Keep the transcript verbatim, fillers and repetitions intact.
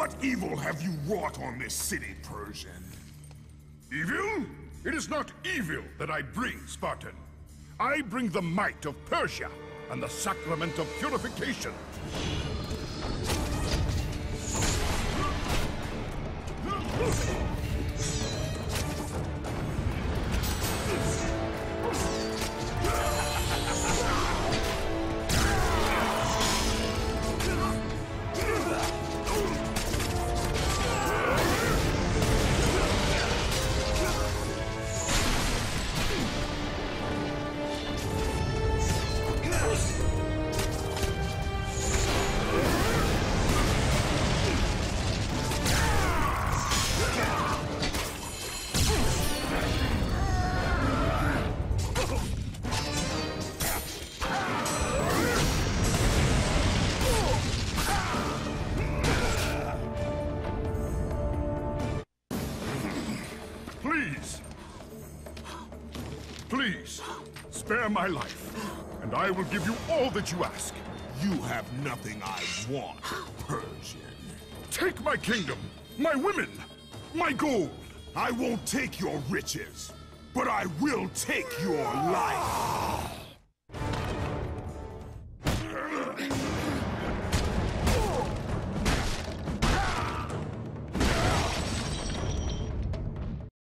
What evil have you wrought on this city, Persian? Evil? It is not evil that I bring, Spartan. I bring the might of Persia and the sacrament of purification. Please. Please, spare my life, and I will give you all that you ask. You have nothing I want, Persian. Take my kingdom, my women, my gold. I won't take your riches, but I will take your life.